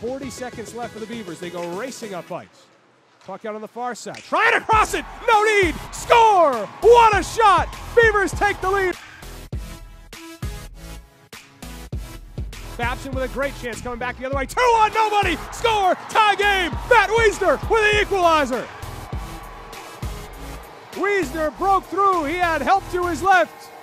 40 seconds left for the Beavers. They go racing up ice. Puck out on the far side. Trying to cross it. No need. Score! What a shot! Beavers take the lead. Babson with a great chance coming back the other way. 2-on, nobody! Score! Tie game! Matt Wiesner with the equalizer. Wiesner broke through. He had help to his left.